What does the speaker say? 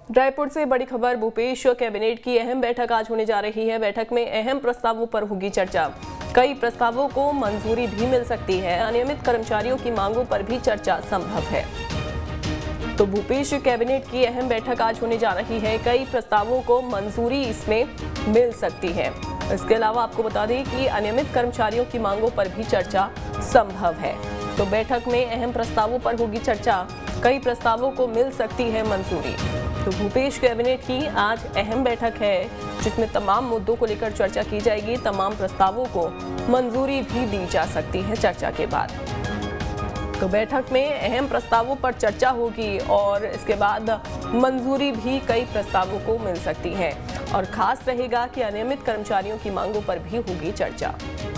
रायपुर से बड़ी खबर। भूपेश कैबिनेट की अहम बैठक आज होने जा रही है। बैठक में अहम प्रस्तावों पर होगी चर्चा। कई प्रस्तावों को मंजूरी भी मिल सकती है। अनियमित कर्मचारियों की मांगों पर भी चर्चा संभव है। तो भूपेश कैबिनेट की अहम बैठक आज होने जा रही है। कई प्रस्तावों को मंजूरी इसमें मिल सकती है। इसके अलावा आपको बता दें कि अनियमित कर्मचारियों की मांगों पर भी चर्चा संभव है। तो बैठक में अहम प्रस्तावों पर होगी चर्चा। कई प्रस्तावों को मिल सकती है मंजूरी। तो भूपेश कैबिनेट की आज अहम बैठक है, जिसमें तमाम मुद्दों को लेकर चर्चा की जाएगी। तमाम प्रस्तावों को मंजूरी भी दी जा सकती है चर्चा के बाद। तो बैठक में अहम प्रस्तावों पर चर्चा होगी और इसके बाद मंजूरी भी कई प्रस्तावों को मिल सकती है। और खास रहेगा कि अनियमित कर्मचारियों की मांगों पर भी होगी चर्चा।